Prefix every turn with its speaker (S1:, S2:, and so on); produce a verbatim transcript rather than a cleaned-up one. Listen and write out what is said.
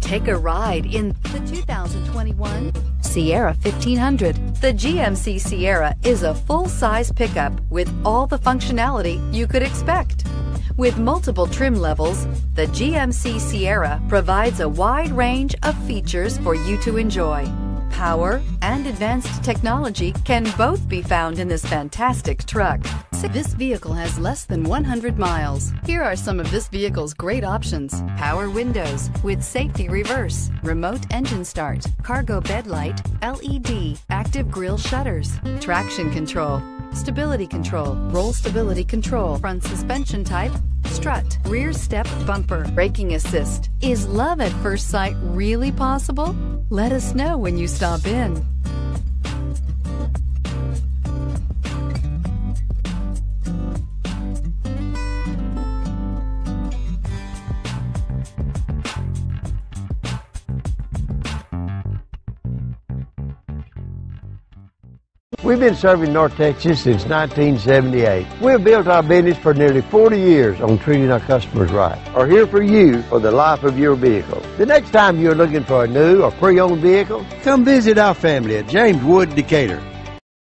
S1: Take a ride in the two thousand twenty-one Sierra fifteen hundred. The G M C Sierra is a full-size pickup with all the functionality you could expect. With multiple trim levels, the G M C Sierra provides a wide range of features for you to enjoy. Power and advanced technology can both be found in this fantastic truck. This vehicle has less than one hundred miles. Here are some of this vehicle's great options: power windows with safety reverse, remote engine start, cargo bed light, L E D, active grille shutters, traction control, stability control, roll stability control, front suspension type, strut, rear step bumper, braking assist. Is love at first sight really possible? Let us know when you stop in.
S2: We've been serving North Texas since nineteen seventy-eight. We've built our business for nearly forty years on treating our customers right. We're here for you for the life of your vehicle. The next time you're looking for a new or pre-owned vehicle, come visit our family at James Wood Decatur.